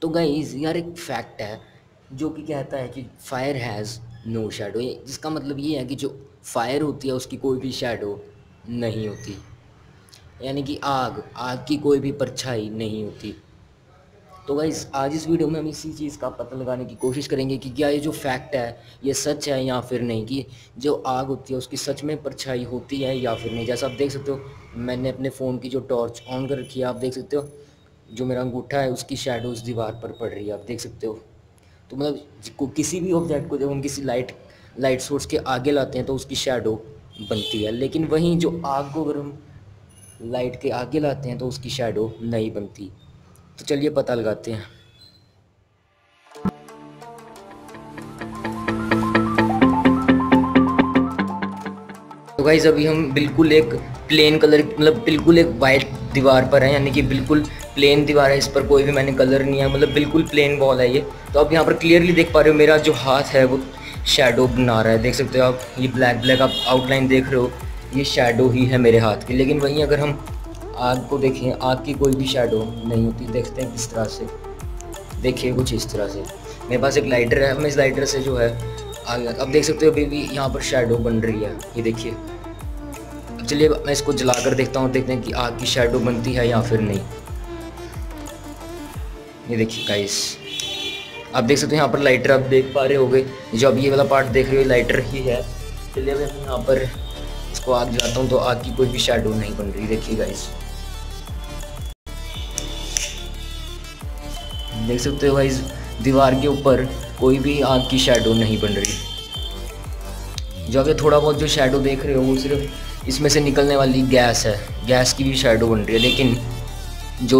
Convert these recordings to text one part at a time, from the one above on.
तो गाइस यार एक फैक्ट है जो कि कहता है कि फायर हैज़ नो शैडो, जिसका मतलब ये है कि जो फायर होती है उसकी कोई भी शैडो नहीं होती, यानी कि आग आग की कोई भी परछाई नहीं होती। तो गाइस आज इस वीडियो में हम इसी चीज़ का पता लगाने की कोशिश करेंगे कि क्या ये जो फैक्ट है ये सच है या फिर नहीं, कि जो आग होती है उसकी सच में परछाई होती है या फिर नहीं। जैसा आप देख सकते हो मैंने अपने फ़ोन की जो टॉर्च ऑन कर रखी है, आप देख सकते हो जो मेरा अंगूठा है उसकी शैडो उस दीवार पर पड़ रही है, आप देख सकते हो। तो मतलब किसी भी ऑब्जेक्ट को जब हम किसी लाइट सोर्स के आगे लाते हैं तो उसकी शैडो बनती है, लेकिन वहीं जो आग को अगर हम लाइट के आगे लाते हैं तो उसकी शैडो नहीं बनती। तो चलिए पता लगाते हैं। तो गाइस अभी हम बिल्कुल एक प्लेन कलर, मतलब बिल्कुल एक वाइट दीवार पर है, यानी कि बिल्कुल प्लेन दीवार है, इस पर कोई भी मैंने कलर नहीं है, मतलब बिल्कुल प्लेन वॉल है ये। तो आप यहाँ पर क्लियरली देख पा रहे हो मेरा जो हाथ है वो शैडो बना रहा है, देख सकते हो आप, ये ब्लैक ब्लैक आप आउटलाइन देख रहे हो, ये शैडो ही है मेरे हाथ की। लेकिन वहीं अगर हम आग को देखें, आग की कोई भी शैडो नहीं होती। देखते हैं किस तरह से, देखिए कुछ इस तरह से। मेरे पास एक लाइटर है, मैं इस लाइटर से जो है आग, अब देख सकते हो अभी भी यहाँ पर शैडो बन रही है, ये देखिए। अब चलिए मैं इसको जला कर देखता हूँ, देखते हैं कि आग की शैडो बनती है या फिर नहीं। ये देखिए गाइस, आप देख सकते हो यहाँ पर लाइटर आप देख पा रहे होगे, जो अब ये वाला पार्ट देख रहे हो लाइटर ही है। चलिए मैं यहाँ पर इसको आग जलाता हूँ तो आग की कोई भी शैडो नहीं बन रही, देखिए गाइस। देख सकते हो गाइस दीवार के ऊपर कोई भी आग की शैडो नहीं बन रही। जो अभी थोड़ा बहुत जो शैडो देख रहे हो वो सिर्फ इसमें से निकलने वाली गैस है, गैस की भी शैडो बन रही है, लेकिन जो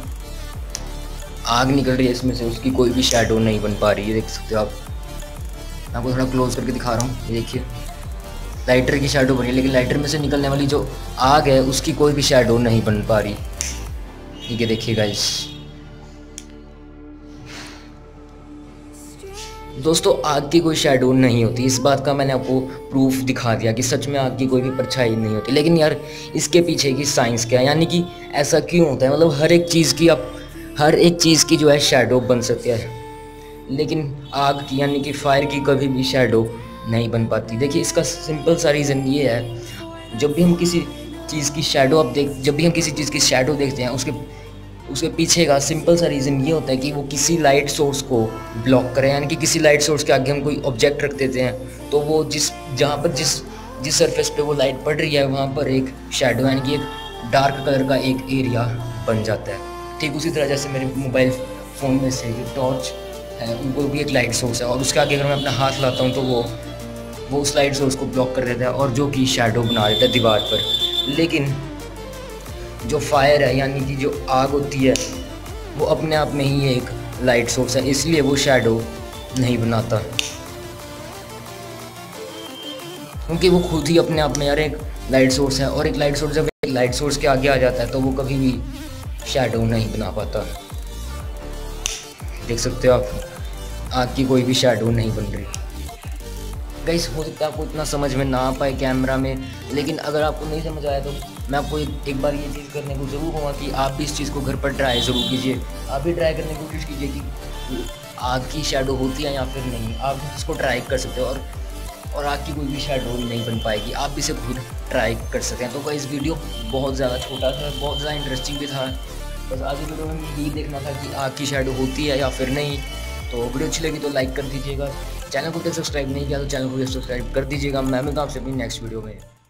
आग निकल रही है इसमें से उसकी कोई भी शैडो नहीं बन पा रही है। देख सकते हो आप, मैं आपको थोड़ा क्लोज करके दिखा रहा हूँ, ये देखिए लाइटर की शैडो बनी है, लेकिन लाइटर में से निकलने वाली जो आग है उसकी कोई भी शैडो नहीं बन पा रही। ठीक है, देखिए गाइस। दोस्तों आग की कोई शैडो नहीं होती, इस बात का मैंने आपको प्रूफ दिखा दिया कि सच में आग की कोई भी परछाई नहीं होती। लेकिन यार इसके पीछे की साइंस क्या है, यानी कि ऐसा क्यों होता है, मतलब हर एक चीज़ की जो है शैडो बन सकती है, लेकिन आग की यानी कि फायर की कभी भी शैडो नहीं बन पाती। देखिए इसका सिंपल सा रीज़न ये है, जब भी हम किसी चीज़ की शैडो जब भी हम किसी चीज़ की शैडो देखते हैं उसके पीछे का सिंपल सा रीज़न ये होता है कि वो किसी लाइट सोर्स को ब्लॉक करें, यानी कि किसी लाइट सोर्स के आगे हम कोई ऑब्जेक्ट रख देते हैं तो वो जिस सरफेस पे वो लाइट पड़ रही है वहाँ पर एक शैडो यानी कि एक डार्क कलर का एक एरिया बन जाता है। ठीक उसी तरह जैसे मेरे मोबाइल फ़ोन में से जो टॉर्च है उनको भी एक लाइट सोर्स है, और उसके आगे अगर मैं अपना हाथ लाता हूँ तो वो उस लाइट सोर्स को ब्लॉक कर देता है और जो कि शैडो बना देता है दीवार पर। लेकिन जो फायर है यानी कि जो आग होती है वो अपने आप में ही एक लाइट सोर्स है, इसलिए वो शैडो नहीं बनाता, क्योंकि वो खुद ही अपने आप में यार एक लाइट सोर्स है, और एक लाइट सोर्स जब एक लाइट सोर्स के आगे आ जाता है तो वो कभी भी शैडो नहीं बना पाता। देख सकते हो आप, आग की कोई भी शैडो नहीं बन रही। गाइस हो सकता है आपको इतना समझ में ना आ पाए कैमरा में, लेकिन अगर आपको नहीं समझ आया तो मैं आपको एक बार ये चीज़ करने को ज़रूर कहूँगा कि आप भी इस चीज़ को घर पर ट्राई ज़रूर कीजिए। आप भी ट्राई करने की कोशिश कीजिए कि आग की शैडो होती है या फिर नहीं, आप इसको ट्राई कर सकते हो, और आग की कोई भी शैडो नहीं बन पाएगी, आप भी इसे खुद ट्राई कर सकते हैं। तो गाइस वीडियो बहुत ज़्यादा छोटा था, बहुत ज़्यादा इंटरेस्टिंग भी था, बस आज की वीडियो में यही देखना था कि आग की शैडो होती है या फिर नहीं। तो वीडियो अच्छी लगी तो लाइक कर दीजिएगा, चैनल को तक सब्सक्राइब नहीं किया तो चैनल को सब्सक्राइब कर दीजिएगा। मैं मिलता हूँ आपसे अपनी नेक्स्ट वीडियो में।